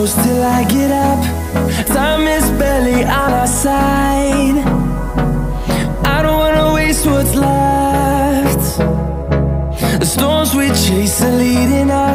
close till I get up. Time is barely on our side. I don't wanna waste what's left. The storms we chase are leading us.